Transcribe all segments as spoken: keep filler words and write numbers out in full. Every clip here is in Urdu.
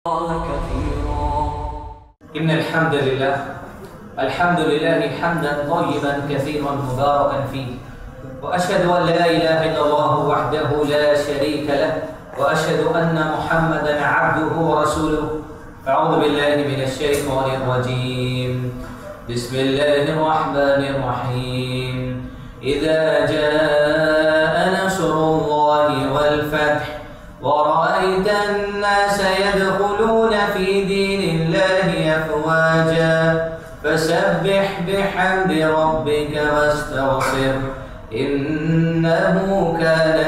إن الحمد لله الحمد لله حمدا طيبا كثيرا مباركا فيه وأشهد أن لا إله إلا الله وحده لا شريك له وأشهد أن محمدا عبده ورسوله أعوذ بالله من الشيطان الرجيم بسم الله الرحمن الرحيم إذا جاء نصر الله والفتح ورأيت الناس يدخلون في دين الله أفواجا فسبح بحمد ربك واستغفر إنه كان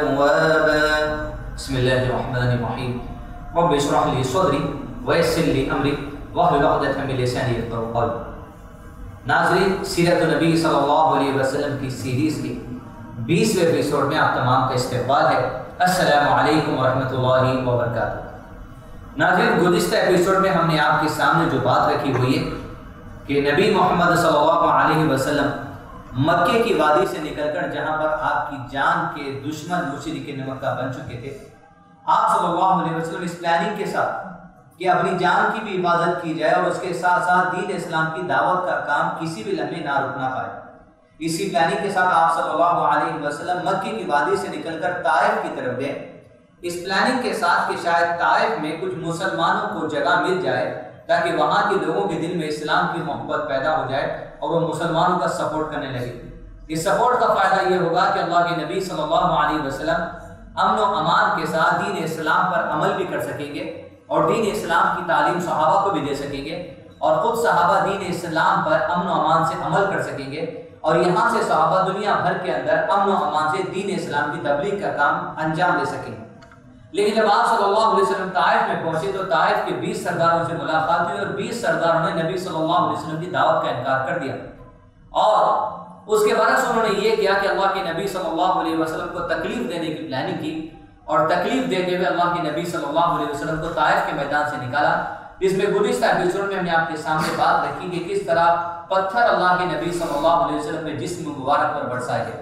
توابا بسم الله الرحمن الرحيم رب اشرح لي صدري ويسر لي أمري واحلل عقدة من لساني يفقهوا قولي. ناظرین، سیرت النبی صلی اللہ علیہ وسلم کی سیریز کی بیسویں ایپیسوڈ میں آپ تمام کا استقبال ہے. السلام علیکم ورحمۃ اللہ وبرکاتہ. ناظرین، گزشتہ ایپیسوڈ میں ہم نے آپ کے سامنے جو بات رکھی ہوئی ہے کہ نبی محمد صلی اللہ علیہ وسلم مکے کی وادی سے نکل کر جہاں پر آپ کی جان کے دشمن مشرکین مکہ بن چکے تھے، آپ صلی اللہ علیہ وسلم اس پلاننگ کے ساتھ کہ اپنی جان کی بھی حفاظت کی جائے اور اس کے ساتھ ساتھ دین اسلام کی دعوت کا کام کسی بھی لمحے نہ رکنا پائے، اسی پلاننگ کے ساتھ آپ صلی اللہ علیہ وسلم مکے کی وادی سے نکل کر طائف کی طرف گئے، اس پلاننگ کے ساتھ کہ شاید طائف میں کچھ مسلمانوں کو جگہ مل جائے تاکہ وہاں کے لوگوں کے دل میں اسلام کی محبت پیدا ہو جائے اور وہ مسلمانوں کا سپورٹ کرنے لگے. اس سپورٹ کا فائدہ یہ ہوگا کہ اللہ کے نبی صلی اللہ علیہ وسلم امن و امان کے ساتھ دین اسلام پر عمل بھی کر سکیں گے اور دین اسلام کی تعلیم صحابہ کو بھی دے سکیں گے اور خود صحابہ دین اسلام پر امن و امان سے عمل کر سکیں گے اور یہاں سے صحابہ دنیا بھر کے اندر امن و امان سے دین اسلام کی تبلیغ کا کام انجام دے سکیں گے. لیکن جب آپ صلی اللہ علیہ وسلم طائف میں پہنچے تو طائف کے بیس سرداروں سے ملاقات ہوئی اور بیس سرداروں نے نبی صلی اللہ علیہ وسلم کی دعوت کا انکار کر دیا اور اس کے برعکس انہوں نے یہ کیا کہ اللہ کے نبی صلی اللہ علیہ وسلم کو تکلیف دینے کی پلاننگ کی اور تکلیف دیتے ہوئے اللہ کے نبی صلی اللہ علیہ وسلم کو طائف کے میدان سے نکالا. اس میں گزشتہ ایپیسوڈ میں ہم نے آپ کے سامنے بات رکھی کہ کس طرح پتھر اللہ کے نبی صلی اللہ علیہ وسلم کے جسم مبارک پر برسائے گئے.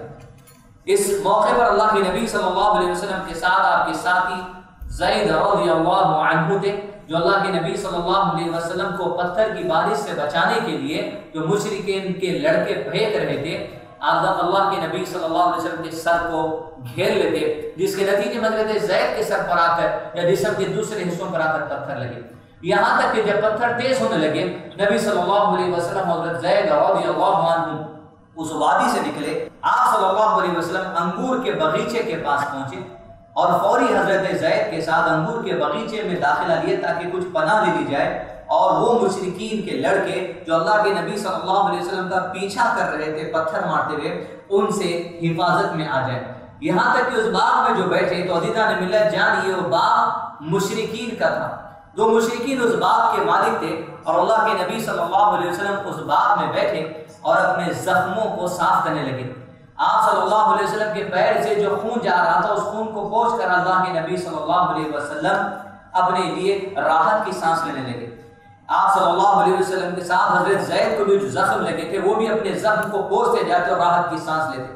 اس موقع پر اللہ کے نبی صلی اللہ علیہ وسلم کے ساتھ آپ کے ساتھی زید رضی اللہ عنہ تھے جو اللہ کے نبی صلی اللہ علیہ وسلم کو پتھر کی بارش سے بچانے کے لیے جو مشرکین کے لڑکے پھینک رہے تھے آپ اللہ کے نبی صلی اللہ علیہ وسلم کے سر کو گھیر لیتے، جس کے نتیجے میں حضرت زید کے سر پر آ کر یا جسم کے دوسرے حصوں پر آ کر پتھر لگے. یہاں تک کہ جب پتھر تیز ہونے لگے نبی صلی اللہ علیہ وسلم حضرت زید رضی اللہ عنہ اس وادی سے نکلے. آپ صلی اللہ علیہ وسلم انگور کے باغیچے کے پاس پہنچے اور فوری حضرت زید کے ساتھ انگور کے باغیچے میں داخلہ لیے تاکہ کچھ پناہ لے لی جائے اور وہ مشرکین کے لڑکے جو اللہ کے نبی صلی اللہ علیہ وسلم کا پیچھا کر رہے تھے پتھر مارتے ہوئے ان سے حفاظت میں آ جائے. یہاں تک کہ اس باغ میں جو بیٹھے تو عزیزہ نے ملت جان یہ وہ باغ مشرکین کا تھا. دو مشرکین اس باغ کے مالک تھے اور اللہ کے نبی صلی اللہ علیہ وسلم اس باغ میں بیٹھے اور اپنے زخموں کو صاف کرنے لگے. آپ صلی اللہ علیہ وسلم کے پیر سے جو خون جا رہا تھا اس خون کو پوچھ کر اللہ کے نبی صلی اللہ علیہ وسلم اپنے لیے راحت کی سانس لینے لگے. آپ صلی اللہ علیہ وسلم کے ساتھ حضرت زید کو بھی جو زخم لگے تھے وہ بھی اپنے زخم کو پوچھتے جاتے اور راحت کی سانس لیتے.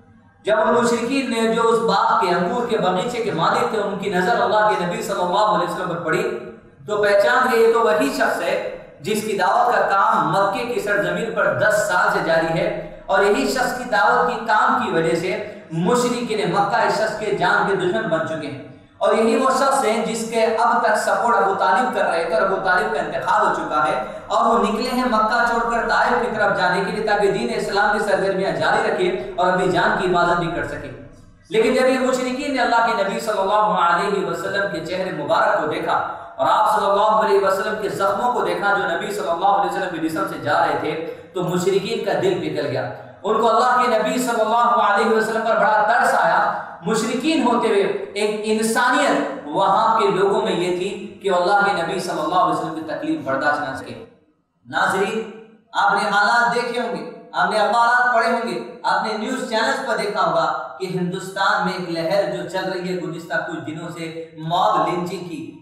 جب ان مشرکین نے جو اس باغ کے انگور کے باغیچے کے مالک تھے ان کی نظر اللہ کے نبی صلی اللہ علیہ وسلم پر پڑی تو پہچان گئے یہ تو وہی شخص ہے جس کی دعوت کا کام مکے کی سرزمین پر دس سال سے جاری ہے اور یہی شخص کی دعوت کی کام کی وجہ سے مشرکین مکہ اس شخص کے جان کے دشمن بن چکے ہیں اور یہی وہ شخص ہیں جس کے اب تک سپورٹ ابو طالب کر رہے تھے اور ابو طالب کا انتقال ہو چکا ہے اور وہ نکلے ہیں مکہ چھوڑ کر طائف کی طرف جانے کے لیے تاکہ دین اسلام کی سرگرمیاں جاری رکھے اور اپنی جان کی حفاظت بھی کر سکے. لیکن جب یہ مشرکین نے اللہ کے نبی صلی اللہ علیہ وسلم کے چہرے مبارک کو دیکھا اور آپ صلی اللہ علیہ وسلم کے زخموں کو دیکھا جو نبی صلی اللہ علیہ وسلم کے جسم سے جا رہے تھے تو مشرکین کا دل پگھل گیا. ان کو اللہ کے نبی صلی اللہ علیہ وسلم پر بڑا ترس آیا. مشرکین ہوتے ہوئے ایک انسانیت وہاں کے لوگوں میں یہ تھی کہ اللہ کے نبی صلی اللہ علیہ وسلم کی تکلیف برداشت نہ سکے. ناظرین، آپ نے حالات دیکھے ہوں گے، آپ نے اخبارات پڑھے ہوں گے، آپ نے نیوز چینلز پر دیکھا ہوگا کہ ہندوستان میں ایک لہر جو چل رہی ہے گزشتہ کچھ دنوں سے موب لنچنگ کی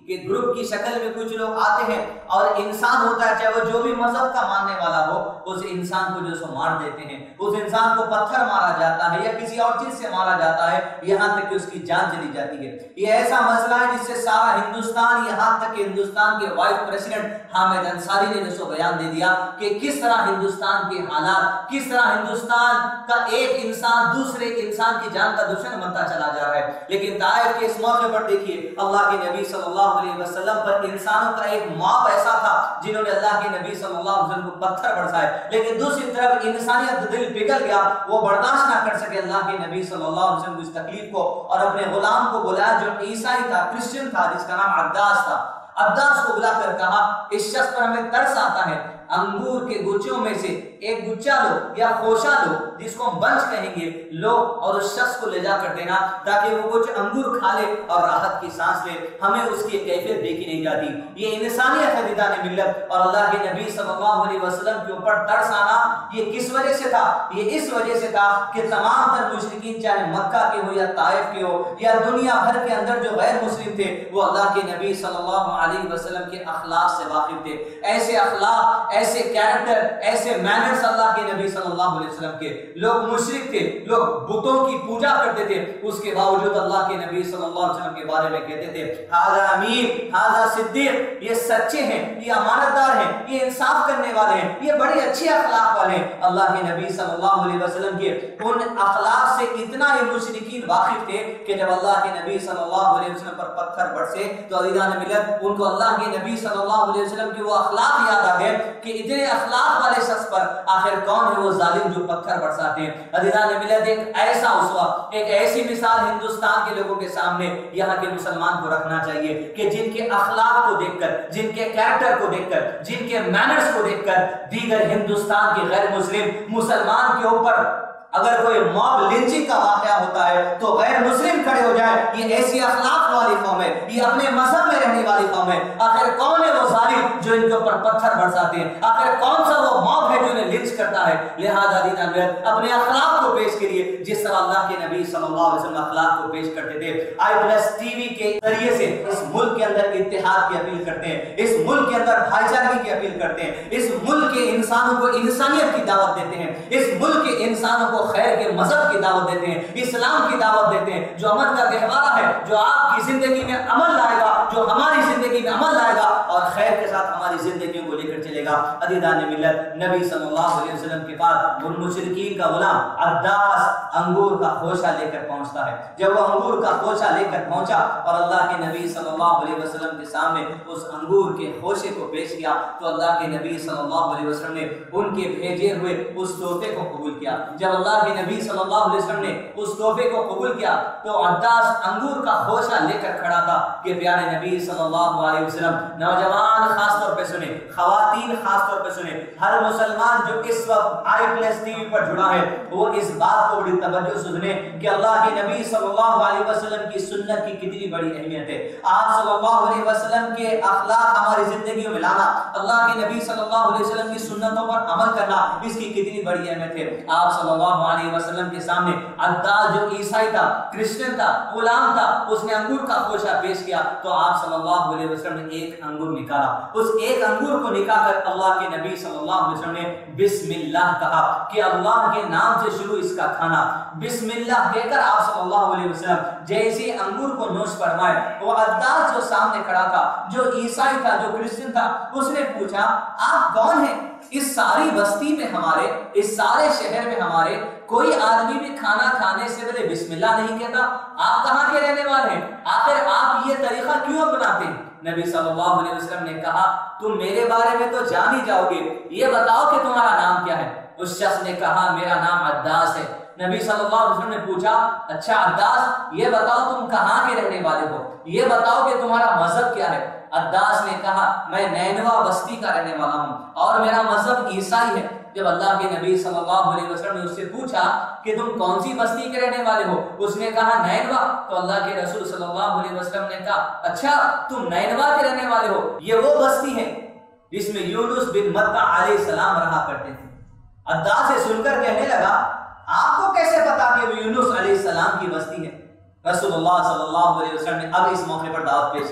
کہ گروپ کی شکل میں کچھ لوگ آتے ہیں اور انسان ہوتا ہے چاہے وہ جو بھی مذہب کا ماننے والا ہو اس انسان کو جو سو مار دیتے ہیں، اس انسان کو پتھر مارا جاتا ہے یا کسی اور چیز سے مارا جاتا ہے یہاں تک کہ اس کی جان چلی جاتی ہے۔ یہ ایسا مسئلہ ہے جس سے سارا ہندوستان، یہاں تک کہ ہندوستان کے وائس پریزیڈنٹ حامد انصاری نے جو سو بیان دے دیا کہ کس طرح ہندوستان کے حالات، کس طرح ہندوستان کا ایک انسان دوسرے انسان کی جان کا دشمن بنتا چلا جا رہا ہے۔ لیکن طائف کے اس موقع پر دیکھیے اللہ کے نبی صلی اللہ علیہ وسلم پر انسانوں کا ایک موب ایسا تھا جنہوں نے اللہ کے نبی صلی اللہ علیہ وسلم کو پتھر برسائے، لیکن دوسری طرف انسانیت دل پگھل گیا، وہ برداشت نہ کر سکے اللہ کے نبی صلی اللہ علیہ وسلم کو اس تکلیف کو، اور اپنے غلام کو بلایا جو عیسائی تھا، کرسچن تھا، جس کا نام عداس تھا، عداس کو بلا کر کہا اس شخص پر ہمیں ترس آتا ہے، انگور کے گچھوں میں سے ایک گچھا لو یا خوشہ لو جس کو ہم بنچ کہیں گے لو اور اس شخص کو لے جا کر دینا تاکہ وہ کچھ انگور کھا لے اور راحت کی سانس لے، ہمیں اس کی کیفیت دیکھی نہیں جاتی۔ یہ انسانیت ہے دیدان ملت، اور اللہ کے نبی صلی اللہ علیہ وسلم کے اوپر ترس آنا یہ کس وجہ سے تھا؟ یہ اس وجہ سے تھا کہ تمام تر مشرکین چاہے مکہ کے ہو یا طائف کے ہو یا دنیا بھر کے اندر جو غیر مسلم تھے وہ اللہ کے نبی صلی اللہ علیہ وسلم کے اخلاق سے واقف تھے، ایسے اخلاق، ایسے کیریکٹر، ایسے مینرز اللہ کے نبی صلی اللہ علیہ وسلم کے۔ لوگ مشرک تھے، لوگ بتوں کی پوجا کرتے تھے، اس کے باوجود اللہ کے نبی صلی اللہ علیہ وسلم کے بارے میں کہتے تھے ھذا امین، ھذا صدیق، یہ سچے ہیں، یہ امانت دار ہیں، یہ انصاف کرنے والے ہیں، یہ بڑے اچھے اخلاق والے ہیں۔ اللہ کے نبی صلی اللہ علیہ وسلم کے ان اخلاق سے اتنا یہ مشرکین واقف تھے کہ جب اللہ کے نبی صلی اللہ علیہ وسلم پر پتھر برسے تو عزیزان ملت ان کو اللہ کے نبی صلی اللہ علیہ وسلم کی وہ اخلاق یاد آ گئے کہ اتنے اخلاق والے شخص پر آخر کون ہے وہ ظالم جو پتھر برساتے ہیں۔ عزیزان ملت ایک ایسا اسوہ، ایک ایسی مثال ہندوستان کے لوگوں کے سامنے یہاں کے مسلمان کو رکھنا چاہیے کہ جن کے اخلاق کو دیکھ کر، جن کے کیریکٹر کو دیکھ کر، جن کے مینرز کو دیکھ کر دیگر ہندوستان کے غیر مسلم مسلمان کے اوپر اگر کوئی موب لنچنگ کا واقعہ ہوتا ہے تو غیر مسلم کھڑے ہو جائے۔ یہ ایسی اخلاق والی قوم ہے، یہ اپنے مذہب میں رہنے والی قوم ہے۔ آخر کون ہے وہ ظالم جو ان کے اوپر پتھر برساتے ہیں؟ آخر کون سا وہ موب ہے جو انہیں لنچ کرتا ہے؟ لہذا اپنے اخلاق کو پیش کریے جس طرح اللہ کے نبی صلی اللہ علیہ وسلم اخلاق کو پیش کرتے تھے۔ آئی پلس ٹی وی کے ذریعے سے اس ملک کے اندر اتحاد کی اپیل کرتے ہیں، اس ملک کے اندر بھائی چارگی کی اپیل کرتے ہیں، اس ملک کے انسانوں کو انسانیت کی دعوت دیتے ہیں، اس ملک کے انسانوں کو خیر کے مذہب کی دعوت دیتے ہیں، اسلام کی دعوت دیتے ہیں جو امن کا گہوارہ ہے، جو آپ کی زندگی میں عمل لائے گا، جو ہماری زندگی میں عمل لائے گا اور خیر کے ساتھ ہماری زندگیوں کو لے کر چلے گا۔ عزیزان ملت نبی صلی اللہ علیہ وسلم کے پاس ان مشرکین کا غلام عداس انگور کا خوشہ لے کر پہنچتا ہے۔ جب وہ انگور کا خوشہ لے کر پہنچا اور اللہ کے نبی صلی اللہ علیہ وسلم کے سامنے اس انگور کے خوشے کو پیش کیا تو اللہ کے نبی صلی اللہ علیہ وسلم نے ان کے بھیجے ہوئے اس تحفے کو قبول کیا۔ جب اللہ کے نبی صلی اللہ علیہ وسلم نے اس تحفے کو قبول کیا تو عداس انگور کا خوشہ لے کر کھڑا تھا کہ پیارے نبی صلی اللہ علیہ وسلم، نوجوان خاص طور پہ سنیں، خواتین خاص طور پہ سنیں، ہر مسلمان جو اس وقت آئی پلس ٹی وی پر جڑا ہے وہ اس بات کو بڑی توجہ سے سنیں کہ اللہ کے نبی صلی اللہ علیہ وسلم کی سنت کی کتنی بڑی اہمیت ہے۔ آپ صلی اللہ علیہ وسلم کے اخلاق ہماری زندگیوں میں لانا، اللہ کے نبی صلی اللہ علیہ وسلم کی سنتوں پر عمل کرنا، اس کی کتنی بڑی اہمیت ہے۔ آپ صلی اللہ علیہ وسلم کے سامنے عداس جو عیسائی تھا، کرسچن تھا، غلام تھا، اس نے انگور کا خوشہ پیش کیا تو آپ صلی اللہ علیہ وسلم نے ایک انگور نکالا، اس ایک انگور کو نکال کر اللہ کے نبی صلی اللہ علیہ وسلم نے بسم اللہ کہا کہ اللہ کے نام سے شروع اس کا کھانا، بسم اللہ کہہ کر آپ صلی اللہ علیہ وسلم جیسے انگور کو نوش فرمائے، وہ عداس جو سامنے کھڑا تھا، جو عیسائی تھا، جو کرسچن تھا، اس نے پوچھا آپ کون ہیں؟ اس ساری بستی میں ہمارے، اس سارے شہر میں ہمارے کوئی آدمی بھی کھانا کھانے سے پہلے بسم اللہ نہیں کہتا، آپ کہاں کے رہنے والے ہیں؟ آخر آپ یہ طریقہ کیوں اپناتے ہیں؟ نبی صلی اللہ علیہ وسلم نے کہا تم میرے بارے میں تو جان ہی جاؤ گے، یہ بتاؤ کہ تمہارا نام کیا ہے؟ اس شخص نے کہا میرا نام عداس ہے۔ نبی صلی اللہ علیہ وسلم نے پوچھا اچھا عداس یہ بتاؤ تم کہاں کے رہنے والے ہو، یہ بتاؤ کہ تمہارا مذہب کیا ہے؟ عداس نے کہا میں نینوا بستی کا رہنے والا ہوں اور میرا مذہب عیسائی ہے۔ جب اللہ کے نبی صلی اللہ علیہ وسلم نے اس سے پوچھا کہ تم کون سی بستی کے رہنے والے ہو، اس نے کہا نینوا، تو اللہ کے رسول صلی اللہ علیہ وسلم نے کہا اچھا تم نینوا کے رہنے والے ہو، یہ وہ بستی ہے جس میں یونس بن متع علیہ السلام رہا کرتے تھے۔ عداس سے سن کر کہنے لگا آپ کو کیسے پتا کہ وہ یونس علیہ السلام کی بستی ہے؟ رسول اللہ صلی اللہ علیہ وسلم نے اب اس موقع پر دعوت پیش کی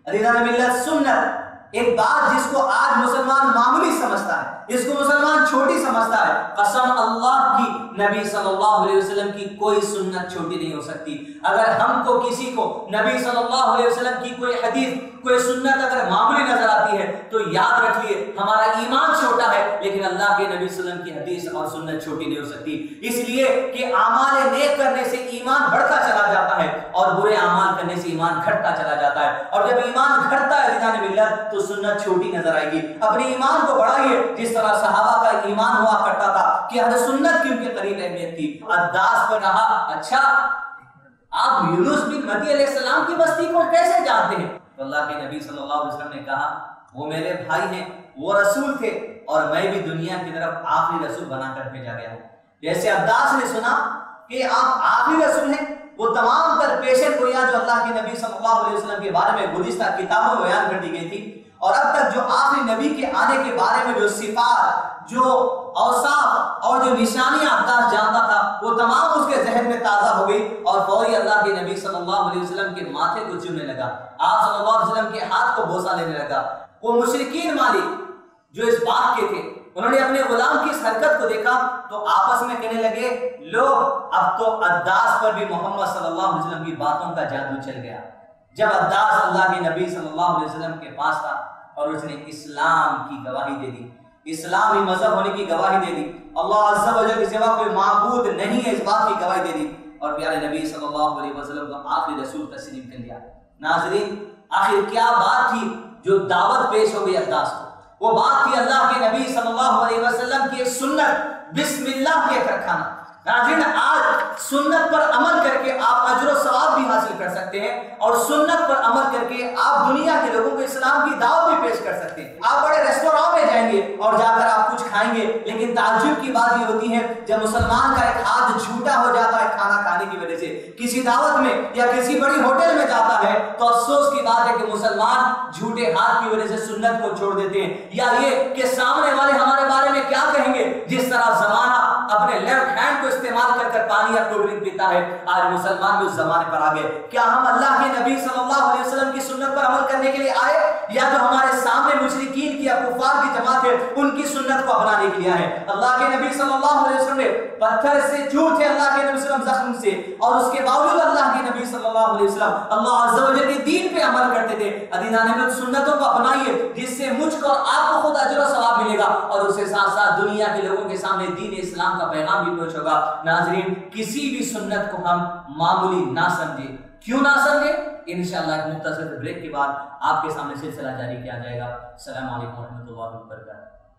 عزیزان ملت، سنت ایک بات جس کو آج مسلمان معمولی سمجھتا ہے، اس کو مسلمان چھوٹی سمجھتا ہے، قسم اللہ کی نبی صلی اللہ علیہ وسلم کی کوئی سنت چھوٹی نہیں ہو سکتی۔ اگر ہم کو کسی کو نبی صلی اللہ علیہ وسلم کی کوئی حدیث، کوئی سنت اگر معمولی نظر آتی ہے تو یاد رکھیے ہمارا ایمان چھوٹا ہے، لیکن اللہ کے نبی صلی اللہ علیہ وسلم کی حدیث اور سنت چھوٹی نہیں ہو سکتی، اس لیے کہ اعمال نیک کرنے سے ایمان بڑھتا چلا جاتا ہے اور برے اعمال کرنے سے ایمان گھٹتا چلا جاتا ہے، اور جب ایمان گھٹتا ہے عزیزان ملت تو سنت چھوٹی نظر آئے گی۔ اپنے ایمان کو بڑھائیے، جس طرح صحابہ کا ایمان ہوا کرتا تھا کہ ہر سنت کی ان کے قریب اہمیت تھی۔ عداس پر کہا، اچھا آپ یونس بن متی علیہ السلام کی بستی کو کیسے جانتے ہیں؟ تو اللہ کے نبی صلی اللہ علیہ وسلم نے کہا وہ میرے بھائی ہیں، وہ رسول تھے اور میں بھی دنیا کی طرف آخری رسول بنا کر بھیجا گیا ہوں۔ جیسے عداس نے سنا کہ آپ آخری رسول ہیں، وہ تمام تر پیشن گوئیاں جو اللہ کے نبی صلی اللہ علیہ وسلم کے بارے میں گزشتہ کتابوں میں بیان کر دی گئی تھی، اور اب تک جو آخری نبی کے آنے کے بارے میں جو صفات، جو اوصاف اور جو نشانیاں عداس جانتا تھا، وہ تمام اس کے ذہن میں تازہ ہو گئی، اور فوری اللہ کے نبی صلی اللہ علیہ وسلم کے ماتھے کو چومنے لگا، آپ صلی اللہ علیہ وسلم کے ہاتھ کو بوسہ لینے لگا۔ وہ مشرکین مالک جو اس بات کے تھے، انہوں نے اپنے غلام کی اس حرکت کو دیکھا تو آپس میں کہنے لگے، لو اب تو عداس پر بھی محمد صلی اللہ علیہ وسلم کی باتوں کا جادو چل گیا۔ جب عداس اللہ کے نبی صلی اللہ علیہ وسلم کے پاس تھا اور اس نے اسلام کی گواہی دے دی، اسلامی مذہب ہونے کی گواہی دے دی، اللہ عز و جل کے سوا کوئی معبود نہیں ہے اس بات کی گواہی دے دی، اور پیارے نبی صلی اللہ علیہ وسلم کو آخری رسول تسلیم کر لیا۔ ناظرین، آخر کیا بات تھی جو دعوت پیش ہو گئی عداس کو؟ وہ بات تھی اللہ کے نبی صلی اللہ علیہ وسلم کی ایک سنت، بسم اللہ کہہ کر کھانا۔ ناظرین، آج سنت پر عمل کر کے آپ اجر و ثواب بھی حاصل کر سکتے ہیں، اور سنت پر عمل کر کے آپ دنیا کے لوگوں کو اسلام کی دعوت بھی پیش کر سکتے ہیں۔ آپ بڑے ریسٹوراں میں جائیں گے اور جا کر آپ کچھ کھائیں گے، لیکن تعجب کی بات یہ ہوتی ہے جب مسلمان کا ایک ہاتھ جھوٹا ہو جاتا ہے کھانا کھانے کی وجہ سے، کسی دعوت میں یا کسی بڑی ہوٹل میں جاتا ہے، تو افسوس کی بات ہے کہ مسلمان جھوٹے ہاتھ کی وجہ سے سنت کو چھوڑ دیتے ہیں، یا یہ کہ سامنے والے ہمارے بارے میں کیا کہیں گے۔ جس طرح زمانہ اپنے لیفٹ ہینڈ کو استعمال کر کر پانی یا کولڈ ڈرنک پیتا ہے، آج مسلمان بھی اس زمانے پر آ گئے۔ کیا ہم اللہ کے نبی صلی اللہ علیہ وسلم کی سنت پر عمل کرنے کے لیے آئے، یا جو ہمارے سامنے مشرکین کی یا کفار کی جماعت ہے ان کی سنت کو اپنانے کے لیے آئے؟ اللہ کے نبی صلی اللہ علیہ وسلم نے پتھر سے چور تھے اللہ کے نبی صلی اللہ علیہ وسلم زخم سے، اور اس کے باوجود اللہ کے نبی صلی اللہ علیہ وسلم اللہ عز و جل کے دین پہ عمل کرتے تھے۔ عزیزان میں سنتوں کو اپنائیے، جس سے مجھ کو اور آپ کو خود اجر و ثواب ملے گا، اور اس کے ساتھ ساتھ دنیا کے لوگوں کے سامنے دین اسلام کا پیغام بھی پہنچے گا۔ ناظرین، کسی بھی سنت کو ہم معمولی نہ سمجھیں۔ کیوں نہ سمجھیں؟ انشاءاللہ ایک مختصر بریک کے بعد آپ کے سامنے سلسلہ جاری کیا جائے گا۔ السلام علیکم ورحمۃ اللہ وبرکاتہ۔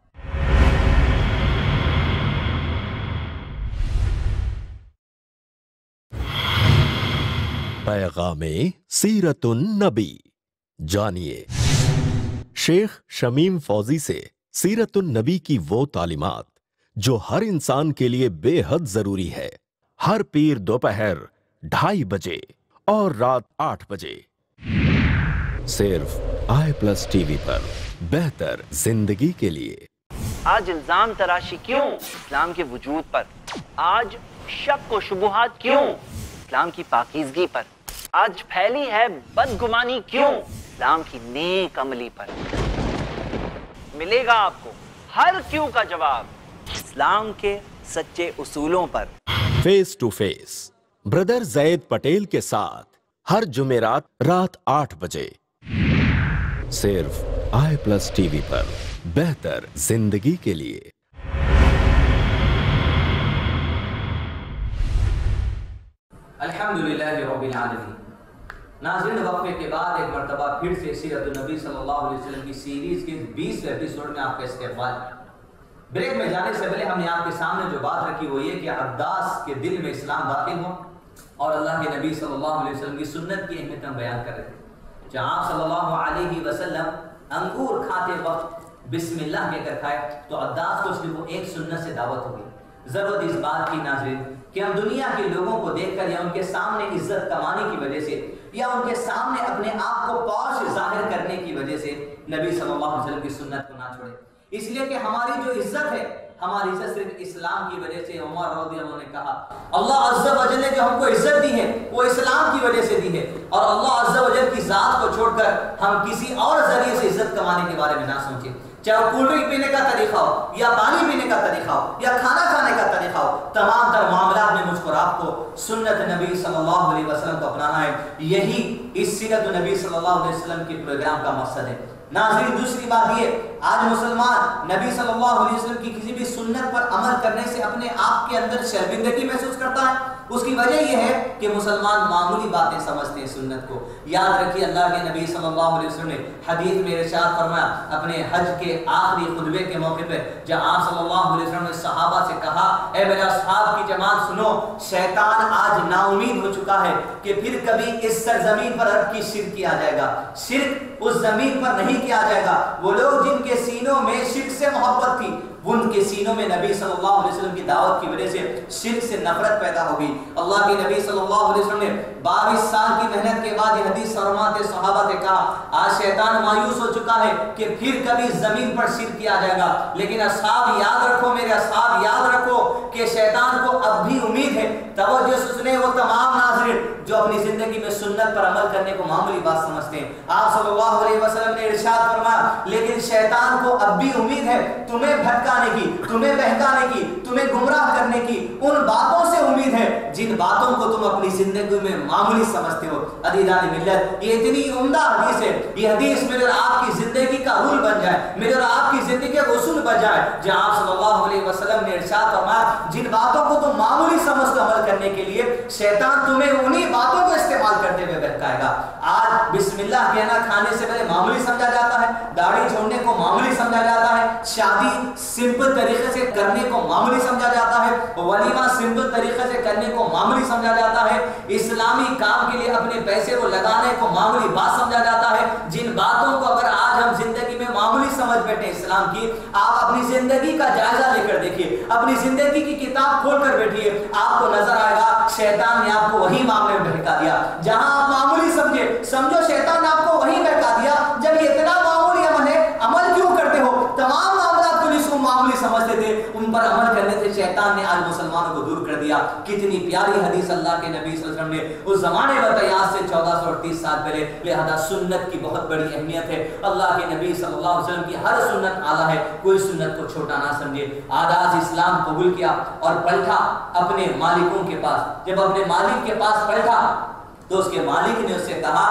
پیغام سیرت النبی جانیے شیخ شمیم فوزی سے سیرت النبی کی وہ تعلیمات جو ہر انسان کے لیے بے حد ضروری ہے، ہر پیر دوپہر ڈھائی بجے اور رات آٹھ بجے صرف آئی پلس ٹی وی پر، بہتر زندگی کے لیے۔ آج الزام تراشی کیوں اسلام کے وجود پر؟ آج شک و شبہات کیوں اسلام کی پاکیزگی پر؟ آج پھیلی ہے بدگمانی کیوں اسلام کی نیک عملی پر؟ ملے گا آپ کو ہر کیوں کا جواب اسلام کے سچے اصولوں پر۔ Face to face brother Zaid Patel کے ساتھ ہر جمعرات رات آٹھ بجے صرف آئی پلس ٹی وی پر، بہتر زندگی کے لیے۔ الحمدللہ رب العالمین۔ ناظرین، وقفے کے بعد ایک مرتبہ پھر سے سیرت النبی صلی اللہ علیہ وسلم کی سیریز کے بیسویں ایپیسوڈ میں آپ کا استقبال۔ بریک میں جانے سے پہلے ہم نے آپ کے سامنے جو بات رکھی وہ یہ کہ عداس کے دل میں اسلام داخل ہو اور اللہ کے نبی صلی اللہ علیہ وسلم کی سنت کی اہمیت ہم بیان کر رہے تھے۔ جہاں آپ صلی اللہ علیہ وسلم انگور کھاتے وقت بسم اللہ کہہ کر کھائے تو عداس کو صرف ایک سنت سے دعوت ہو گئی۔ ضرورت اس بات کی ناظرین کہ ہم دنیا کے لوگوں کو دیکھ کر یا ان کے سامنے عزت کمانے کی وجہ سے یا ان کے سامنے اپنے آپ کو پوش ظاہر کرنے کی وجہ سے نبی صلی اللہ علیہ وسلم کی سنت کو نہ چھوڑے۔ اس لیے کہ ہماری جو عزت ہے، ہماری عزت صرف اسلام کی وجہ سے. عمر رضی اللہ عنہ نے کہا اللہ عز و جل نے جو ہم کو عزت دی ہے وہ اسلام کی وجہ سے دی ہے، اور اللہ عز و جل کی ذات کو چھوڑ کر ہم کسی اور ذریعے سے عزت کمانے کے بارے میں نہ سوچیں. چاہے کولڈ ڈرنک پینے کا طریقہ ہو یا پانی پینے کا طریقہ ہو یا کھانا کھانے کا طریقہ ہو، تمام تر معاملات میں مجھ کو آپ کو سنت نبی صلی اللہ علیہ وسلم کو اپنانا ہے. یہی اس سیرت نبی صلی اللہ علیہ وسلم کے پروگرام کا مقصد ہے. ناظرین دوسری بات یہ، آج مسلمان نبی صلی اللہ علیہ وسلم کی کسی بھی سنت پر عمل کرنے سے اپنے آپ کے اندر شرمندگی محسوس کرتا ہے. اس کی وجہ یہ ہے کہ مسلمان معمولی باتیں سمجھتے ہیں سنت کو. یاد رکھیے اللہ کے نبی صلی اللہ علیہ وسلم نے حدیث میں ارشاد فرمایا اپنے حج کے آخری خطبے کے موقع پہ، جب آپ صلی اللہ علیہ وسلم نے صحابہ سے کہا اے میرے اصحاب کی جماعت سنو، شیطان آج نا امید ہو چکا ہے کہ پھر کبھی اس سرزمین پر رب کی شرک کیا جائے گا. شرک اس زمین پر نہیں کیا جائے گا. وہ لوگ جن کے سینوں میں شرک سے محبت تھی، ان کے سینوں میں نبی صلی اللہ علیہ وسلم کی دعوت کی وجہ سے شرک سے نفرت پیدا ہو گئی. اللہ کے نبی صلی اللہ علیہ وسلم نے بائیس سال کی محنت کے بعد یہ حدیث فرماتے صحابہ سے کہا آج شیطان مایوس ہو چکا ہے کہ پھر کبھی زمین پر شرک کیا جائے گا. لیکن اصحاب یاد رکھو، میرے اصحاب یاد رکھو کہ شیطان کو اب بھی امید ہے. توجہ سے سنیں وہ تمام ناظرین جو اپنی زندگی میں سنت پر عمل کرنے کو معمولی بات سمجھتے ہیں. آپ صلی اللہ علیہ وسلم نے ارشاد فرمایا لیکن شیطان کو اب بھی امید ہے تمہیں بھٹکانے کی، تمہیں بہکانے کی، تمہیں گمراہ کرنے کی. ان باتوں سے امید ہے جن باتوں کو تم اپنی زندگی میں معمولی سمجھتے ہو. عزیزان ملت، یہ اتنی عمدہ حدیث ہے. یہ حدیث میرے اور آپ کی زندگی کا رول بن جائے، میرے اور آپ کی زندگی کا اصول بن جائے. جہاں آپ صلی اللہ علیہ وسلم نے ارشاد فرمایا جن باتوں کو تم معمولی سمجھتے عمل کرنے کے لیے شیطان تمہیں انہی باتوں کو استعمال کرتے ہوئے بہکائے گا. آج بسم اللہ کہنا کھانے سے پہلے معمولی سمجھا جاتا ہے، داڑھی چھوڑنے کو معمولی سمجھا جاتا ہے، شادی سمپل طریقے سے کرنے کو معمولی سمجھا جاتا ہے، ولیمہ سمپل طریقے سے کرنے کو معمولی سمجھا جاتا ہے، اسلامی کام کے لیے اپنے پیسے کو لگانے کو معمولی بات سمجھا جاتا ہے. جن باتوں کو اگر آج ہم زندگی میں معمولی سمجھ بیٹھے اسلام کی، آپ اپنی زندگی کا جائزہ لے کر دیکھیے، اپنی زندگی کی کتاب کھول کر بیٹھیے، آپ کو نظر آئے گا شیطان نے آپ کو وہی معاملے میں بہکا دیا. جہاں آپ معمولی سمجھے، سمجھو شیطان نے آپ کو وہی بہکا دیا. جب یہ اتنا معمولی عمل ہے، عمل کیوں کرتے ہو؟ تمام معاملات کو جس کو معمولی سمجھتے تھے ان پر عمل کرنے سے شیطان نے آج مسلمانوں کو دور کر دیا. کتنی پیاری حدیث اللہ کے نبی صلی اللہ علیہ وسلم نے اس زمانے میں بتایا سے چودہ سو اڑتیس سال پہلے. لہذا سنت کی بہت بڑی اہمیت ہے. اللہ کے نبی صلی اللہ علیہ وسلم کی ہر سنت اعلیٰ ہے، کوئی سنت کو چھوٹا نہ سمجھے. آداز اسلام قبول کیا اور پلٹا اپنے مالکوں کے پاس. جب اپنے مالک کے پاس پلٹا تو اس کے مالک نے اس سے کہا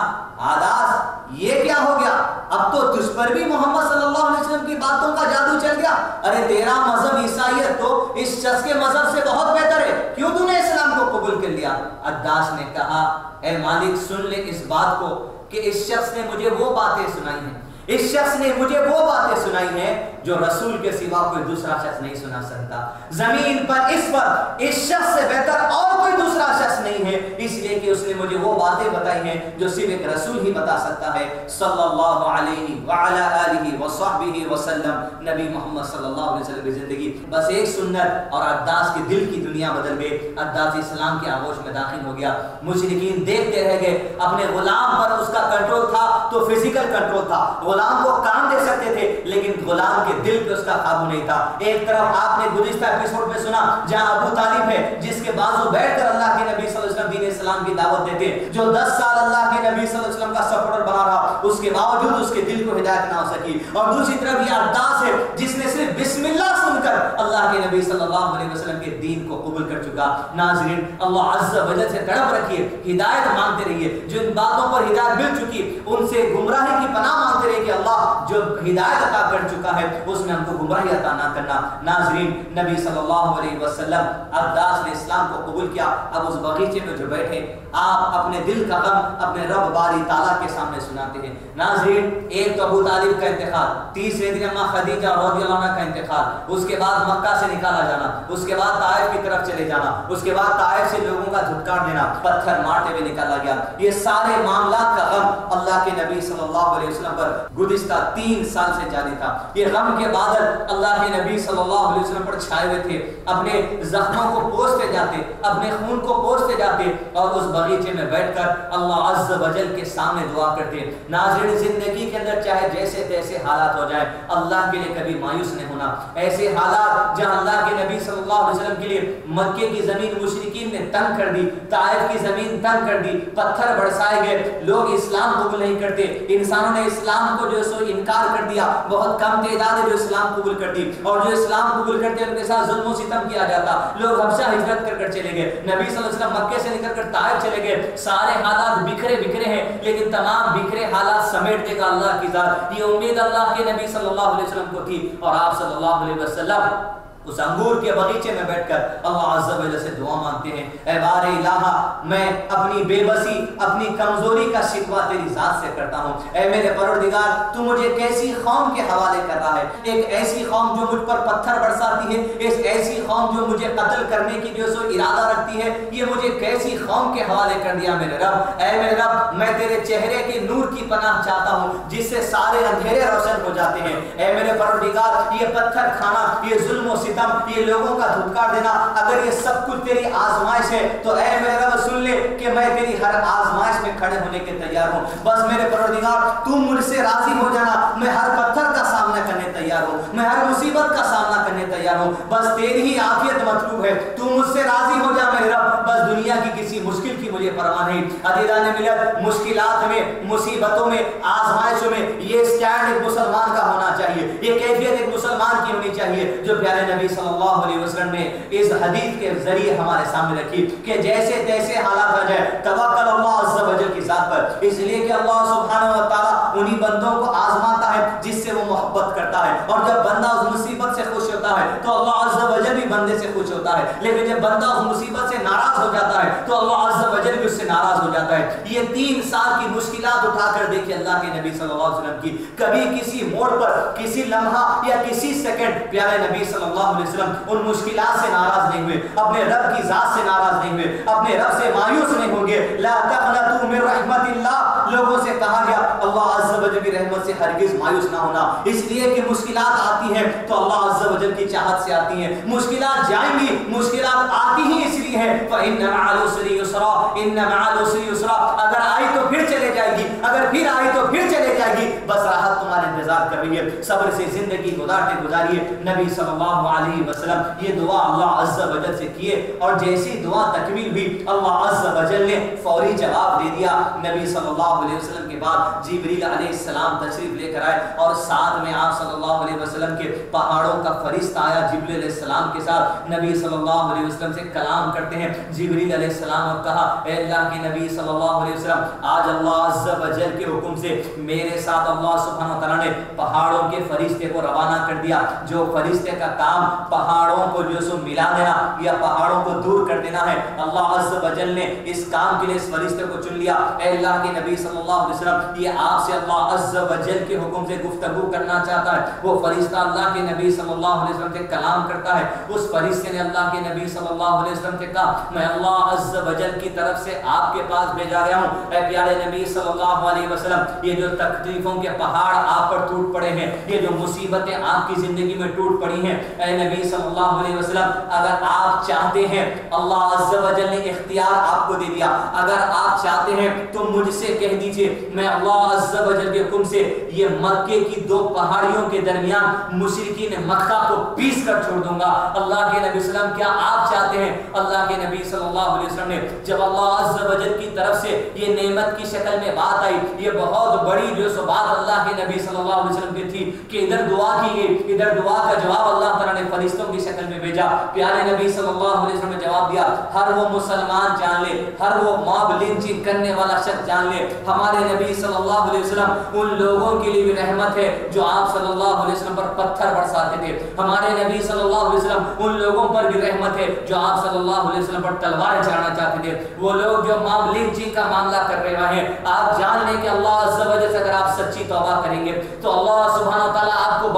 آداز یہ کیا ہو گیا؟ اب تو تجھ پر بھی محمد صلی اللہ علیہ وسلم کی باتوں کا جادو چل گیا. ارے تیرا مذہب عیسائیت تو اس شخص کے مذہب سے بہت بہتر ہے، کیوں تو نے اسلام کو قبول کر لیا؟ عداس نے کہا اے مالک سن لے اس بات کو کہ اس شخص نے مجھے وہ باتیں سنائی ہیں، اس شخص نے مجھے وہ باتیں سنائی ہیں جو رسول کے سوا کوئی دوسرا شخص نہیں سنا سکتا. زمین پر اس پر اس شخص سے بہتر اور کوئی دوسرا شخص نہیں ہے، اس لیے کہ اس نے مجھے وہ باتیں بتائی ہیں جو صرف ایک رسول ہی بتا سکتا ہے. صلی اللہ علیہ وعلی آلہ وصحبہ وسلم. نبی محمد صلی اللہ علیہ وسلم کی زندگی بس ایک سنت اور عداس کے دل کی دنیا بدل گئی. عداس اسلام کے آغوش میں داخل ہو گیا. مشرکین دیکھتے رہ گئے. اپنے غلام پر اس کا کنٹرول تھا تو فزیکل کنٹرول تھا، غلام کو کام دے سکتے تھے لیکن غلام کے دل پہ اس کا قابو نہیں تھا. ایک طرف آپ نے گزشتہ ایپیسوڈ میں سنا جہاں ابو طالب ہے جس کے بازو بیٹھ کر اللہ کے نبی صلی اللہ علیہ وسلم دین اسلام کی دعوت دیتے، جو دس سال اللہ کے نبی صلی اللہ علیہ وسلم کا سپورٹر بنا رہا، اس کے باوجود اس کے دل کو ہدایت نہ ہو سکی. اور دوسری طرف یہ عداس ہے جس نے صرف بسم اللہ سن کر اللہ کے نبی صلی اللہ علیہ وسلم کے دین کو قبول کر چکا. ناظرین اللہ عز و جل سے تڑپ رکھیے، ہدایت مانگتے رہیے. جو ان باتوں پر ہدایت مل چکی ان سے گمراہی کی پناہ مانگتے رہیے کہ اللہ جو ہدایت عطا کر چکا ہے اس میں ہم کو گمراہی عطا نہ کرنا. ناظرین نبی صلی اللہ علیہ وسلم عداس نے اسلام کو قبول کیا. اب اس باغیچے میں جو بیٹھے آپ اپنے دل کا غم اپنے رب باری تعالیٰ کے سامنے سناتے ہیں. ناظرین ایک تو ابو طالب کا انتقال، تیسرے دن اماں خدیجہ رضی اللہ عنہا کا انتقال، اس کے بعد مکہ سے نکالا جانا، اس کے بعد طائف کی طرف چلے جانا، اس کے بعد طائف سے لوگوں کا دھتکار دینا، پتھر مارتے ہوئے نکالا گیا. یہ سارے معاملات کا غم اللہ کے نبی صلی اللہ علیہ وسلم پر گزشتہ تین سال سے جاری تھا. یہ غم کے بادل اللہ کے نبی صلی اللہ علیہ وسلم پر چھائے ہوئے تھے. اپنے زخموں کو پوچھتے جاتے، اپنے خون کو پوچھتے جاتے. اور اس باغیچے میں بیٹھ کر اللہ عز و جل کے سامنے دعا کرتے۔ ناظرین، زندگی کے اندر چاہے جیسے تیسے حالات ہو جائیں، اللہ کے لیے کبھی مایوس نہیں ہونا۔ ایسے حالات جہاں اللہ کے نبی صلی اللہ علیہ وسلم کے لیے مکے کی زمین مشرکین نے تنگ کر دی، طائف کی زمین تنگ کر دی، پتھر برسائے گئے، لوگ اسلام قبول نہیں کرتے، انسانوں نے اسلام کو جو سو انکار کر دیا، بہت کم تعداد ہے جو اسلام قبول کرتی، اور جو اسلام قبول کرتے ان کے ساتھ ظلم و ستم کیا جاتا، لوگ حبشہ ہجرت کر کر چلے گئے، نبی صلی اللہ علیہ وسلم مکے سے نکل کر طائف چلے گئے، سارے حالات بکھرے بکھرے ہیں، لیکن تمام بکھرے حالات سمیٹ دے گا اللہ کی ذات۔ یہ امید اللہ کے نبی صلی اللہ علیہ وسلم کو تھی، اور آپ صلی اللہ علیہ وسلم اس انگور کے باغیچے میں بیٹھ کر اللہ عز و جل سے دعا مانگتے ہیں، اے بار الہ، میں اپنی بے بسی، اپنی کمزوری کا شکوہ تیری ذات سے کرتا ہوں۔ اے میرے پروردگار، تو مجھے کیسی قوم کے حوالے کر رہا ہے، ایک ایسی قوم جو مجھ پر پتھر برساتی ہے، ایک ایسی قوم جو مجھے قتل کرنے کی جو سو ارادہ رکھتی ہے، یہ مجھے کیسی قوم کے حوالے کر دیا میرے رب۔ اے میرے رب، میں تیرے چہرے کے نور کی پناہ چاہتا ہوں جس سے سارے اندھیرے روشن ہو جاتے ہیں۔ اے میرے پروردگار، یہ پتھر کھانا، یہ ظلم و یہ لوگوں کا دھتکار دینا، اگر یہ سب کچھ تیری آزمائش ہے تو اے میرے رب سن لے کہ میں تیری ہر آزمائش میں کھڑے ہونے کے تیار ہوں۔ بس میرے پروردگار، تو مجھ سے راضی ہو جانا، میں ہر پتھر کا سامنا کرنے تیار ہوں، میں ہر مصیبت کا سامنا کرنے تیار ہوں، بس تیری ہی عافیت مطلوب ہے، تو مجھ سے راضی ہو جا میرے رب، بس دنیا کی کسی مشکل کی مجھے پرواہ نہیں۔ عزیزان ملت، مشکلات میں، مصیبتوں میں، آزمائشوں میں یہ سٹینڈ ایک مسلمان کا ہونا چاہیے، یہ کیفیت ایک مسلمان کی ہونی چاہیے، جو پیارے نبی صلی اللہ علیہ وسلم نے اس حدیث کے ذریعے ہمارے سامنے رکھی کہ جیسے تیسے حالات آ جائے، توکل اللہ عز و جل کی ذات پر، اس لیے کہ اللہ سبحانہ و تعالیٰ انہی بندوں کو آزماتا ہے جس سے وہ محبت کرتا ہے، اور جب بندہ اس مصیبت سے خوش ہوتا ہے تو اللہ عز و جل بھی بندے سے خوش ہوتا ہے، لیکن جب بندہ اس مصیبت سے ناراض ہو جاتا ہے تو اللہ عز و جل بھی اس سے ناراض ہو جاتا ہے۔ یہ تین سال کی مشکلات اٹھا کر دیکھیں اللہ کے نبی صلی اللہ علیہ وسلم کی، کبھی کسی موڑ پر، کسی لمحہ یا کسی سیکنڈ پیارے نبی صلی اللہ علیہ وسلم ان مشکلات سے ناراض نہیں ہوئے، اپنے رب کی ذات سے ناراض نہیں ہوئے، اپنے رب سے مایوس نہیں ہوں گے۔ لا تقنطوا من رحمت اللہ، لوگوں سے کہا گیا اللہ عز و جل کی رحمت سے ہرگز مایوس نہ ہونا، اس لیے کہ مشکلات آتی ہیں تو اللہ عز و جل کی چاہت سے آتی ہیں، مشکلات جائیں گی، مشکلات آتی ہی اس لیے ہیں، فإن مع العسر یسرا، ان مع العسر یسرا، اگر آئی تو پھر چلے جائے گی، اگر پھر آئی تو پھر چلے جائے گی، بس راحت تمہارا انتظار کر رہی ہے۔ صبر سے زندگی گزارتے گزاریے۔ نبی صلی اللہ علیہ وسلم یہ دعا اللہ عز و جل سے کیے، اور جیسی دعا تکمیل ہوئی اللہ عز و جل نے فوری جواب دے دیا۔ نبی صلی اللہ علیہ وسلم کے بعد جبریل علیہ السلام تشریف لے کر آئے، اور ساتھ میں آپ صلی اللہ علیہ وسلم کے پہاڑوں کا فرشتہ آیا جبریل علیہ السلام کے ساتھ، نبی صلی اللہ علیہ وسلم سے کلام کرتے ہیں۔ جبریل علیہ السلام نے کہا، اے اللہ کے نبی صلی اللہ علیہ وسلم، آج اللہ عز و جل کے حکم سے میرے ساتھ اللہ سبحانہ وتعالیٰ نے پہاڑوں کے فرشتے کو روانہ کر دیا، جو فرشتے کا کام پہاڑوں کو جو سو ملا دینا یا پہاڑوں کو دور کر دینا ہے۔ اللہ عز و جل نے اس کام کے لیے اس فرشتے کو چن لیا۔ اے اللہ کے نبی صلی اللہ علیہ وسلم، یہ آپ سے اللہ عز و جل کے حکم سے گفتگو کرنا چاہتا ہے۔ وہ فرشتہ اللہ کے نبی صلی اللہ علیہ وسلم سے کلام کرتا ہے۔ اس فرشتے نے اللہ کے نبی صلی اللہ علیہ وسلم سے کہا، میں اللہ عز و جل کی طرف سے آپ کے پاس بھیجا گیا ہوں۔ اے پیارے نبی صلی اللہ علیہ وسلم، یہ جو تکلیفوں کے پہاڑ آپ پر ٹوٹ پڑے ہیں، یہ جو مصیبتیں آپ کی زندگی میں ٹوٹ پڑی ہیں، اے نبی صلی اللہ علیہ وسلم، اگر آپ چاہتے ہیں، اللہ عز و جل نے اختیار آپ کو دے دیا، اگر آپ چاہتے ہیں تو مجھ سے کہہ دیجئے، میں اللہ عز و جل کے حکم سے یہ مکے کی دو پہاڑیوں کے درمیان مشرکین مکہ کو پیس کر چھوڑ دوں گا۔ اللہ کے نبی صلی اللہ علیہ وسلم، کیا آپ چاہتے ہیں؟ اللہ کے نبی صلی اللہ علیہ وسلم نے جب اللہ عز و جل کی طرف سے یہ نعمت کی شکل میں بات آئی، یہ بہت بڑی جو سو بات اللہ کے نبی صلی اللہ علیہ وسلم کی تھی کہ ادھر دعا کی گئی، ادھر دعا کا جواب اللہ تعالیٰ نے فرشتوں کی شکل میں بھیجا۔ پیارے نبی صلی اللہ علیہ وسلم نے جواب دیا، ہر وہ مسلمان جان لے، ہر وہ ماب لنچنگ کرنے والا شخص جان لے، ہمارے نبی صلی اللہ علیہ وسلم ان لوگوں کے لیے بھی رحمت ہے جو آپ صلی اللہ علیہ وسلم پر پتھر برساتے تھے، ہمارے نبی صلی اللہ علیہ وسلم ان لوگوں پر بھی رحمت ہے جو آپ صلی اللہ علیہ وسلم پر تلوار چلانا چاہتے تھے، وہ لوگ جو ماب لنچنگ کا معاملہ کر رہے ہیں۔ آپ جان لیں کہ اللہ عز و جل سے اگر آپ سچی توبہ کریں گے تو اللہ سبحانہ وتعالیٰ آپ کو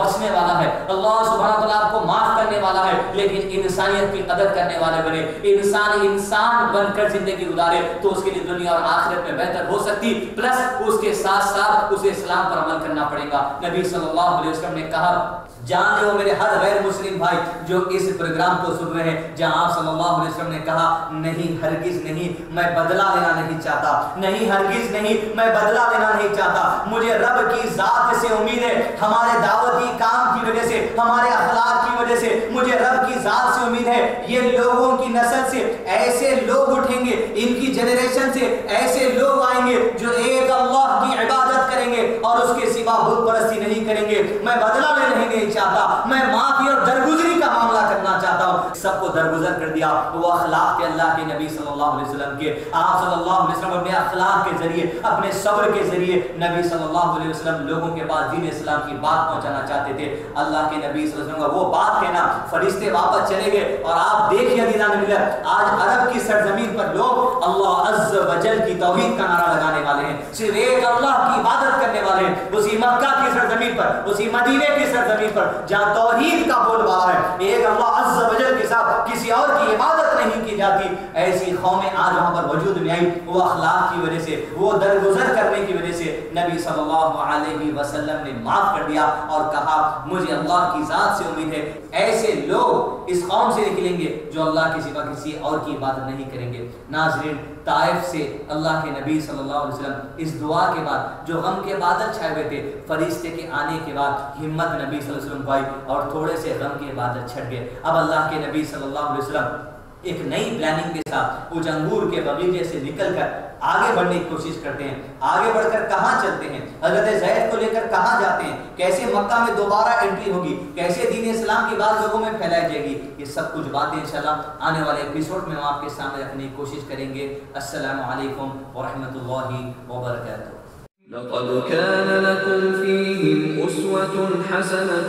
بخشنے والا ہے, اللہ سبحانہ وتعالیٰ آپ کو معاف کرنے والا ہے, لیکن انسانیت کی قدر کرنے والے بنے, انسان انسان بن کر زندگی گزارے تو اس کے لیے دنیا اور آخرت میں بہتر ہو سکتی, پلس اس کے ساتھ ساتھ اسے اسلام پر عمل کرنا پڑے گا. نبی صلی اللہ علیہ وسلم نے کہا, جان لو میرے ہر غیر مسلم بھائی جو اس پروگرام کو سن رہے ہیں, جہاں آپ صلی اللہ علیہ وسلم نے کہا نہیں ہرگز نہیں میں بدلہ لینا نہیں چاہتا, نہیں ہرگز نہیں میں بدلہ لینا نہیں چاہتا, مجھے رب کی ذات سے امید ہے, ہمارے دعوتی کام کی وجہ سے, ہمارے اخلاق کی وجہ سے مجھے رب کی ذات سے امید ہے, یہ لوگوں کی نسل سے ایسے لوگ اٹھیں گے, ان کی جنریشن سے ایسے لوگ آئیں گے جو ایک اللہ کی عبادت کریں گے اور اس کے سوا بت پرستی نہیں کریں گے. میں بدلہ لینا نہیں چاہتا, میں معافی اور درگزری کا معاملہ کرنا چاہتا ہوں. سب کو درگزر کر دیا, وہ اخلاق کے اللہ کے نبی صلی اللہ علیہ وسلم کے, آپ صلی اللہ علیہ وسلم اپنے اخلاق کے ذریعے, اپنے صبر کے ذریعے نبی صلی اللہ علیہ وسلم لوگوں کے پاس دین اسلام کی بات پہنچانا چاہتے تھے. اللہ کے نبی صلی اللہ علیہ وسلم کا وہ بات کہنا, فرشتے واپس چلے گئے, اور آپ دیکھیے عزیزان ملت, آج عرب کی سرزمین پر لوگ اللہ عز و جل کی توحید کا نعرہ لگانے والے ہیں, صرف ایک اللہ کی عبادت کرنے والے ہیں. اسی مکہ کی سرزمین پر, اسی مدینے کی سرزمین پر جہاں توحید کا بول بالا ہے, ایک اللہ عز و جل کے ساتھ کسی اور کی عبادت نہیں کی جاتی, ایسی قومیں آج وہاں پر وجود میں آئی. وہ اخلاق کی وجہ سے, وہ درگزر کرنے کی وجہ سے نبی صلی اللہ علیہ وسلم نے معاف کر دیا اور کہا مجھے اللہ کی ذات سے امید ہے, ایسے لوگ اس قوم سے نکلیں گے جو اللہ کے سوا کسی اور کی عبادت نہیں کریں گے. ناظرین, طائف سے اللہ کے نبی صلی اللہ علیہ وسلم اس دعا کے بعد جو غم کے بادل چھائے ہوئے تھے, فرشتے کے آنے کے بعد ہمت نبی صلی اللہ علیہ وسلم کو آئی اور تھوڑے سے غم کے بادل چھٹ گئے. اب اللہ کے نبی صلی اللہ علیہ وسلم ایک نئی پلاننگ کے ساتھ کچھ انگور کے باغیچے سے نکل کر آگے بڑھنے کی کوشش کرتے ہیں. آگے بڑھ کر کہاں چلتے ہیں, حضرت زید کو لے کر کہاں جاتے ہیں, کیسے مکہ میں دوبارہ انٹری ہوگی, کیسے دین اسلام کی بات لوگوں میں پھیلائی جائے گی, یہ سب کچھ باتیں انشاءاللہ آنے والے ایپیسوڈ میں ہم آپ کے سامنے رکھنے کی کوشش کریں گے. السلام علیکم ورحمۃ اللہ وبرکاتہ. لقد كان لكم فيهم أسوة حسنة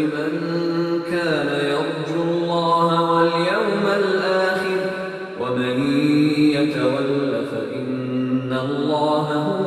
لمن كان يرجو الله واليوم الآخر ومن يتول فإن الله هو